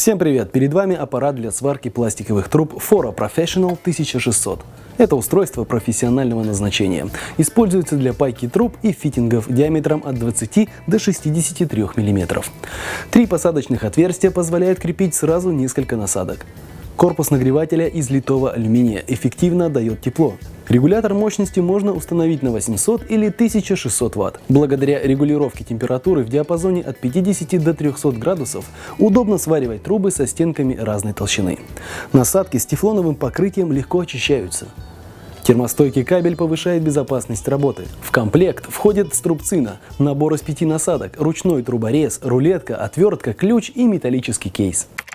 Всем привет! Перед вами аппарат для сварки пластиковых труб Fora Professional 1600. Это устройство профессионального назначения. Используется для пайки труб и фитингов диаметром от 20 до 63 мм. 3 посадочных отверстия позволяют крепить сразу несколько насадок. Корпус нагревателя из литого алюминия эффективно дает тепло. Регулятор мощности можно установить на 800 или 1600 Вт. Благодаря регулировке температуры в диапазоне от 50 до 300 градусов удобно сваривать трубы со стенками разной толщины. Насадки с тефлоновым покрытием легко очищаются. Термостойкий кабель повышает безопасность работы. В комплект входит струбцина, набор из 5 насадок, ручной труборез, рулетка, отвертка, ключ и металлический кейс.